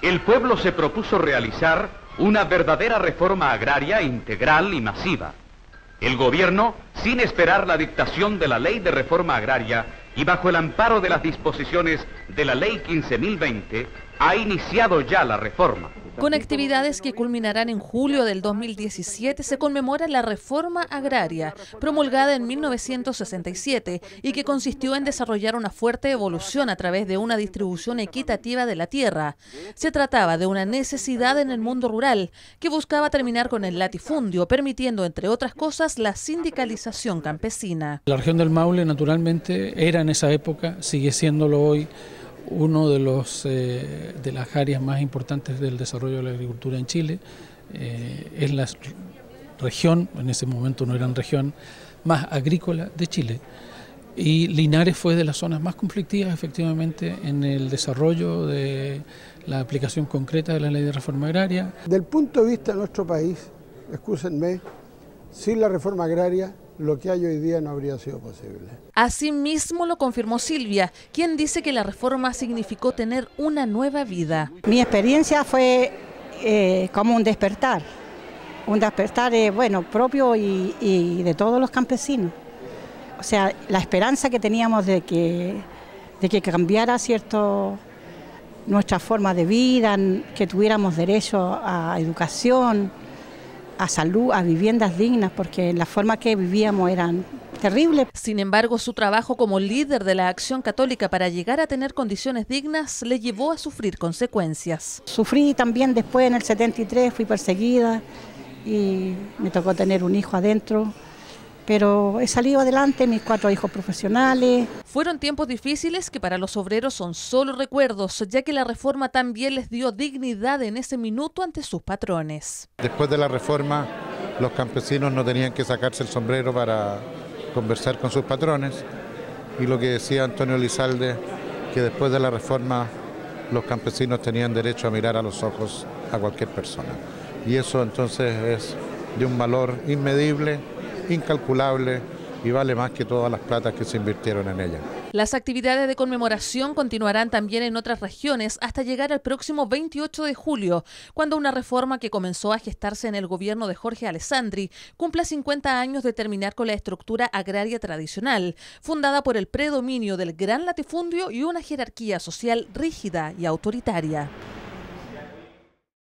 el pueblo se propuso realizar una verdadera reforma agraria integral y masiva. El gobierno, sin esperar la dictación de la Ley de Reforma Agraria y bajo el amparo de las disposiciones de la Ley 15.020, ha iniciado ya la reforma. Con actividades que culminarán en julio del 2017, se conmemora la reforma agraria, promulgada en 1967 y que consistió en desarrollar una fuerte evolución a través de una distribución equitativa de la tierra. Se trataba de una necesidad en el mundo rural que buscaba terminar con el latifundio, permitiendo, entre otras cosas, la sindicalización campesina. La región del Maule, naturalmente, era en esa época, sigue siéndolo hoy, uno de las áreas más importantes del desarrollo de la agricultura en Chile. Es la región, en ese momento no eran región, más agrícola de Chile. Y Linares fue de las zonas más conflictivas, efectivamente, en el desarrollo de la aplicación concreta de la Ley de Reforma Agraria. Del punto de vista de nuestro país, excúsenme, sin la reforma agraria, lo que hay hoy día no habría sido posible. Asimismo lo confirmó Silvia, quien dice que la reforma significó tener una nueva vida. Mi experiencia fue como un despertar bueno, propio y de todos los campesinos. O sea, la esperanza que teníamos de que cambiara nuestra forma de vida, que tuviéramos derecho a educación, a salud, a viviendas dignas, porque la forma que vivíamos eran terribles. Sin embargo, su trabajo como líder de la Acción Católica para llegar a tener condiciones dignas le llevó a sufrir consecuencias. Sufrí también después en el 73, fui perseguida y me tocó tener un hijo adentro. Pero he salido adelante, mis 4 hijos profesionales. Fueron tiempos difíciles que para los obreros son solo recuerdos, ya que la reforma también les dio dignidad en ese minuto ante sus patrones. Después de la reforma, los campesinos no tenían que sacarse el sombrero para conversar con sus patrones. Y lo que decía Antonio Elizalde, que después de la reforma, los campesinos tenían derecho a mirar a los ojos a cualquier persona. Y eso entonces es de un valor inmedible, incalculable y vale más que todas las platas que se invirtieron en ella. Las actividades de conmemoración continuarán también en otras regiones hasta llegar al próximo 28 de julio, cuando una reforma que comenzó a gestarse en el gobierno de Jorge Alessandri cumpla 50 años de terminar con la estructura agraria tradicional, fundada por el predominio del gran latifundio y una jerarquía social rígida y autoritaria.